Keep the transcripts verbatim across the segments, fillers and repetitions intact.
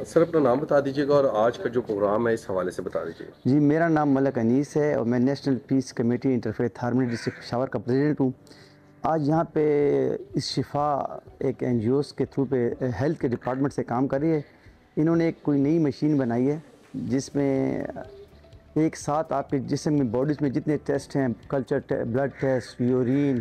Sir अपना नाम बता दीजिएगा और आज का जो प्रोग्राम है इस हवाले से बता दीजिए। जी, मेरा नाम मलक अनीस है और मैं national peace committee interfaith harmony district Peshawar का प्रेसिडेंट हूँ। आज यहाँ पे इस शिफा एक एनजीओज़ के थ्रू पे हेल्थ के डिपार्टमेंट से काम कर रही है। इन्होंने एक कोई नई मशीन बनाई है जिसमें एक साथ आपके जिस्म में बॉडीज़ में जितने टेस्ट हैं, कल्चर टे, blood test, urine,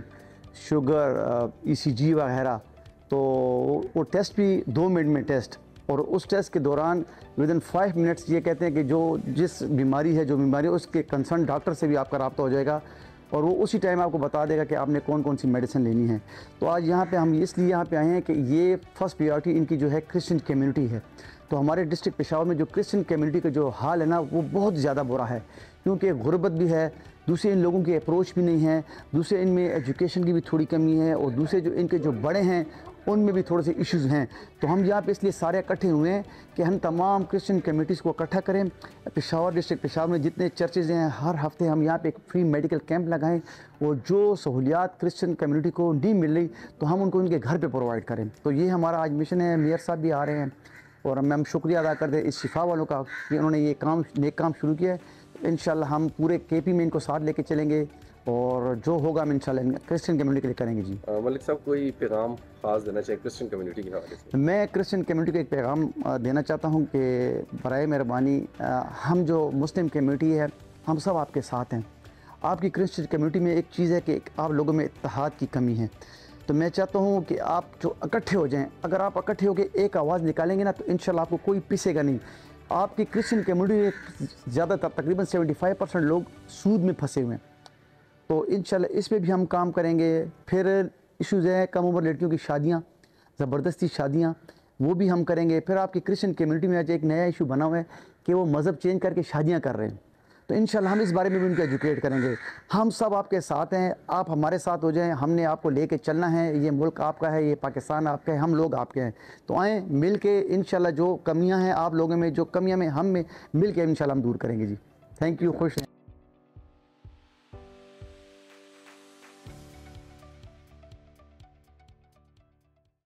sugar, ECG वगैरह, तो वो टेस्ट भी दो मिनट में टेस्ट। और उस टेस्ट के दौरान विद इन फाइव मिनट्स ये कहते हैं कि जो जिस बीमारी है जो बीमारी है उसके कंसर्न डॉक्टर से भी आपका रब्ता हो जाएगा और वो उसी टाइम आपको बता देगा कि आपने कौन कौन सी मेडिसिन लेनी है। तो आज यहाँ पे हम इसलिए यहाँ पे आए हैं कि ये फर्स्ट प्रायोरिटी इनकी जो है क्रिश्चियन कम्युनिटी है। तो हमारे डिस्ट्रिक्ट पेशावर में जो क्रिश्चियन कम्युनिटी का जो हाल है ना वो बहुत ज़्यादा बुरा है, क्योंकि गुर्बत भी है, दूसरे इन लोगों की अप्रोच भी नहीं है, दूसरे इनमें एजुकेशन की भी थोड़ी कमी है और दूसरे जो इनके जो बड़े हैं उनमें भी थोड़े से इश्यूज़ हैं। तो हम यहाँ पे इसलिए सारे इकट्ठे हुए हैं कि हम तमाम क्रिश्चियन कम्युनिटीज़ को इकट्ठा करें। पेशावर डिस्ट्रिक्ट पेशावर में जितने चर्चेज़ हैं हर हफ्ते हम यहाँ पे एक फ्री मेडिकल कैंप लगाएं और जो सहूलियात क्रिश्चियन कम्युनिटी को नहीं मिल रही तो हम उनको उनके घर पे प्रोवाइड करें। तो ये हमारा आज मिशन है। मेयर साहब भी आ रहे हैं और हम हम शुक्रिया अदा करते हैं इस शिफा वालों का कि उन्होंने ये काम नेक काम शुरू किया है। इंशाल्लाह हम पूरे केपी में इनको साथ लेके चलेंगे और जो होगा हम इंशाल्लाह क्रिश्चियन कम्युनिटी के लिए करेंगे। जी मलिक साहब कोई पैगाम खास देना चाहिए क्रिश्चियन कम्युनिटी के हवाले से? मैं क्रिश्चियन कम्युनिटी को एक पैगाम देना चाहता हूँ कि बराए मेहरबानी हम जो मुस्लिम कम्युनिटी है हम सब आपके साथ हैं। आपकी क्रिश्चियन कम्युनिटी में एक चीज़ है कि आप लोगों में इत्तेहाद की कमी है। तो मैं चाहता हूँ कि आप जो इकट्ठे हो जाएं, अगर आप इकट्ठे होकर एक आवाज़ निकालेंगे ना तो इंशाल्लाह आपको कोई पीसेगा नहीं। आपकी क्रिश्चियन कम्युनिटी में ज़्यादातर तकरीबन पचहत्तर परसेंट लोग सूद में फंसे हुए हैं, तो इंशाल्लाह इस पे भी हम काम करेंगे। फिर इश्यूज़ हैं कम उम्र लड़कियों की शादियाँ, ज़बरदस्ती शादियाँ, वो भी हम करेंगे। फिर आपकी क्रिश्चियन कम्युनिटी में आज एक नया इशू बना हुआ है कि वो मज़हब चेंज करके शादियाँ कर रहे हैं, तो इंशाल्लाह हम इस बारे में भी उनको एजुकेट करेंगे। हम सब आपके साथ हैं, आप हमारे साथ हो जाएं। हमने आपको लेके चलना है, ये मुल्क आपका है, ये पाकिस्तान आपका है, हम लोग आपके हैं। तो आएँ मिल के इंशाल्लाह जो कमियाँ हैं आप लोगों में, जो कमियाँ में हम में मिल के इंशाल्लाह हम दूर करेंगे। जी थैंक यू, खुश हैं।